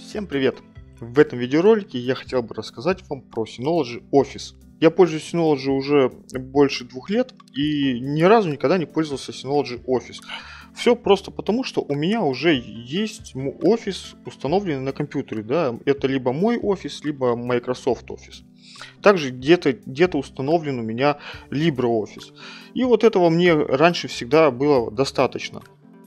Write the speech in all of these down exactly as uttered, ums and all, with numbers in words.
Всем привет! В этом видеоролике я хотел бы рассказать вам про Synology Office. Я пользуюсь Synology уже больше двух лет и ни разу никогда не пользовался Synology Office. Все просто потому, что у меня уже есть офис установленный на компьютере. Да? Это либо мой офис, либо Microsoft Office. Также где-то где-то установлен у меня LibreOffice. И вот этого мне раньше всегда было достаточно.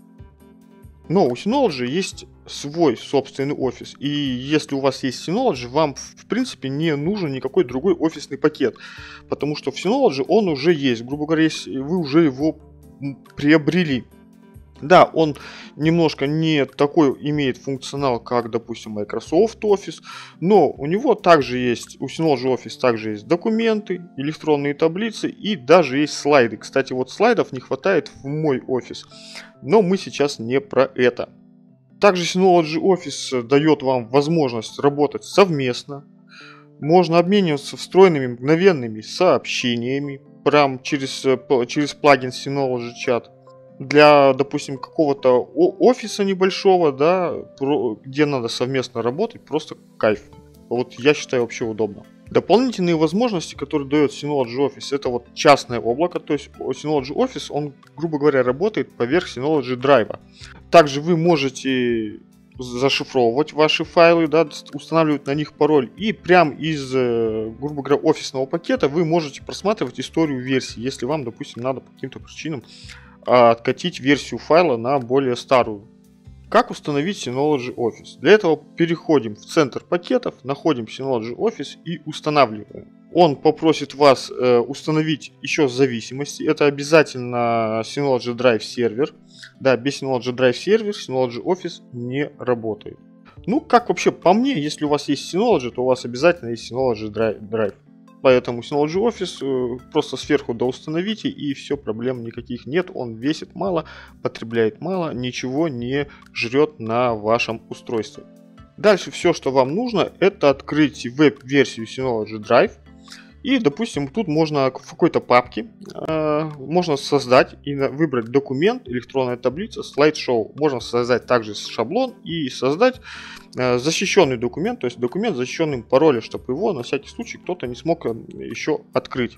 Но у Synology есть свой собственный офис. И если у вас есть Synology, вам в принципе не нужен никакой другой офисный пакет. Потому что в Synology он уже есть. Грубо говоря, если вы уже его приобрели. Да, он немножко не такой имеет функционал, как, допустим, Microsoft Office, но у него также есть, у Synology Office также есть документы, электронные таблицы и даже есть слайды. Кстати, вот слайдов не хватает в мой офис, но мы сейчас не про это. Также Synology Office дает вам возможность работать совместно. Можно обмениваться встроенными мгновенными сообщениями прям через, через плагин Synology Chat. Для, допустим, какого-то офиса небольшого, да, где надо совместно работать, просто кайф. Вот я считаю вообще удобно. Дополнительные возможности, которые дает Synology Office, это вот частное облако, то есть Synology Office, он, грубо говоря, работает поверх Synology Drive. Также вы можете зашифровывать ваши файлы, да, устанавливать на них пароль, и прям из, грубо говоря, офисного пакета вы можете просматривать историю версий, если вам, допустим, надо по каким-то причинам откатить версию файла на более старую. Как установить Synology Office? Для этого переходим в центр пакетов, находим Synology Office и устанавливаем. Он попросит вас э, установить еще зависимости. Это обязательно Synology Drive сервер. Да, без Synology Drive сервер Synology Office не работает. Ну, как вообще по мне, если у вас есть Synology, то у вас обязательно есть Synology Drive. Поэтому Synology Office просто сверху доустановите, и все, проблем никаких нет. Он весит мало, потребляет мало, ничего не жрет на вашем устройстве. Дальше все, что вам нужно, это открыть веб-версию Synology Drive. И, допустим, тут можно в какой-то папке э, можно создать и выбрать документ, электронная таблица, слайд-шоу. Можно создать также шаблон и создать э, защищенный документ, то есть документ с защищенным паролем, чтобы его на всякий случай кто-то не смог еще открыть.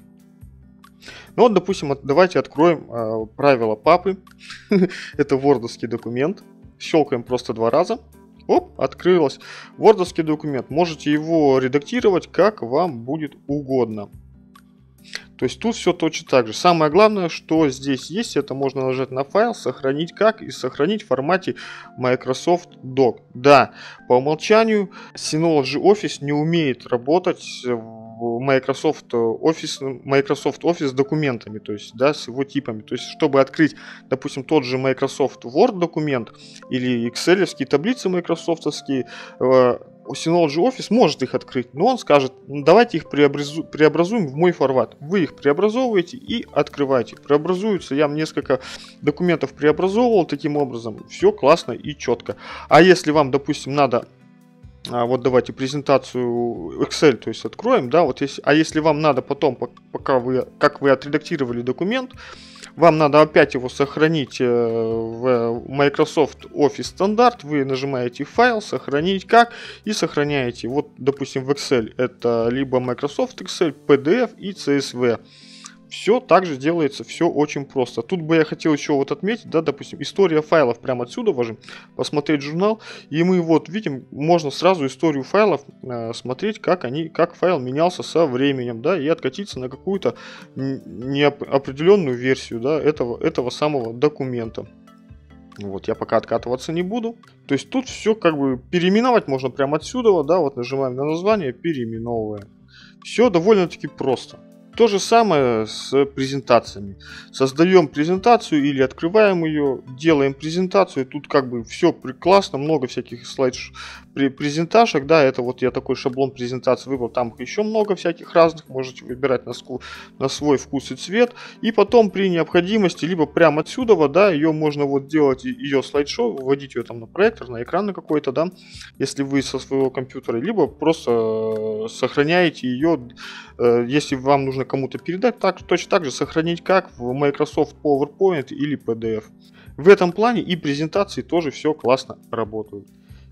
Ну вот, допустим, давайте откроем э, правила папы. Это вордовский документ. Щелкаем просто два раза. Оп, открылось. Вордовский документ. Можете его редактировать как вам будет угодно. То есть тут все точно так же. Самое главное, что здесь есть, это можно нажать на файл, сохранить как и сохранить в формате Microsoft Doc. Да, по умолчанию Synology Office не умеет работать в Microsoft Office, Microsoft Office с документами, то есть, да, с его типами. То есть, чтобы открыть, допустим, тот же Microsoft Word документ или Excel-овские таблицы майкрософтовские, Synology Office может их открыть, но он скажет, ну, давайте их преобразу преобразуем в мой формат. Вы их преобразовываете и открываете. Преобразуются, я несколько документов преобразовывал таким образом. Все классно и четко. А если вам, допустим, надо... Вот давайте презентацию Excel, то есть откроем, да, вот если, а если вам надо потом, пока вы, как вы отредактировали документ, вам надо опять его сохранить в Microsoft Office стандарт, вы нажимаете файл, сохранить как, и сохраняете, вот, допустим, в Excel это либо Microsoft Excel, пи ди эф и си эс ви. Все также делается, все очень просто. Тут бы я хотел еще вот отметить, да, допустим, история файлов прямо отсюда можем посмотреть журнал, и мы вот видим, можно сразу историю файлов э, смотреть, как они, как файл менялся со временем, да, и откатиться на какую-то неопределенную версию, да, этого, этого самого документа. Вот, я пока откатываться не буду. То есть тут все как бы переименовать можно прямо отсюда, да, вот нажимаем на название, переименовываем. Все довольно-таки просто. То же самое с презентациями. Создаем презентацию или открываем ее, делаем презентацию. Тут как бы все прекрасно, много всяких слайд презентажек. Да, это вот я такой шаблон презентации выбрал. Там еще много всяких разных. Можете выбирать на, на свой вкус и цвет. И потом при необходимости, либо прямо отсюда, да, ее можно вот делать, ее слайд-шоу, вводить ее там на проектор, на экран на какой-то, да, если вы со своего компьютера, либо просто сохраняете ее, если вам нужно кому-то передать, так, точно так же сохранить как в Microsoft PowerPoint или пи ди эф. В этом плане и презентации тоже все классно работают.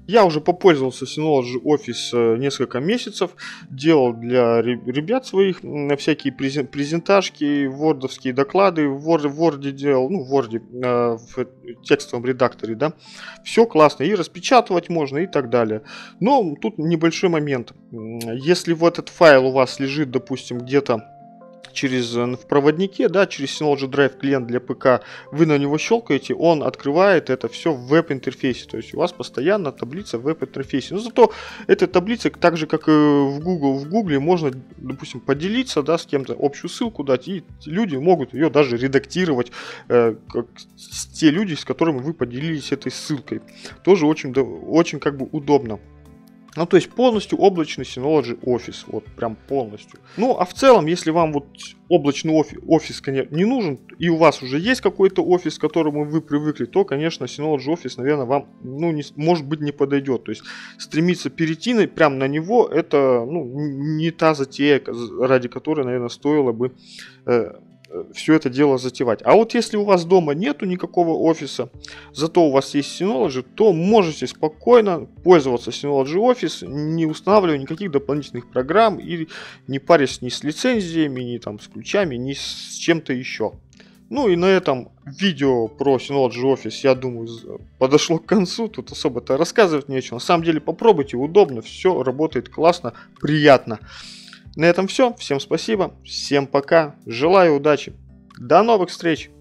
Я уже попользовался Synology Office несколько месяцев, делал для ребят своих всякие презентажки, вордовские доклады, в Word делал, ну, в Word, в текстовом редакторе, да, все классно, и распечатывать можно, и так далее. Но тут небольшой момент. Если вот этот файл у вас лежит, допустим, где-то через в проводнике, да, через Synology Drive клиент для ПК, вы на него щелкаете, он открывает это все в веб-интерфейсе. То есть у вас постоянно таблица в веб-интерфейсе. Но зато эта таблица, так же как и в Google, в Google можно, допустим, поделиться, да, с кем-то, общую ссылку дать, и люди могут ее даже редактировать, э, как те люди, с которыми вы поделились этой ссылкой. Тоже очень, очень как бы удобно. Ну, то есть полностью облачный Synology Office, вот прям полностью. Ну, а в целом, если вам вот облачный офис, офис конечно, не нужен, и у вас уже есть какой-то офис, к которому вы привыкли, то, конечно, Synology Office, наверное, вам, ну, не, может быть, не подойдет. То есть стремиться перейти на, прямо на него, это, ну, не та затея, ради которой, наверное, стоило бы э, все это дело затевать. А вот если у вас дома нету никакого офиса, зато у вас есть Synology, то можете спокойно пользоваться Synology Office, не устанавливая никаких дополнительных программ и не парясь ни с лицензиями, ни там с ключами, ни с чем-то еще. Ну и на этом видео про Synology Office, я думаю, подошло к концу. Тут особо-то рассказывать нечего. На самом деле попробуйте, удобно, все работает классно, приятно. На этом все. Всем спасибо. Всем пока. Желаю удачи. До новых встреч.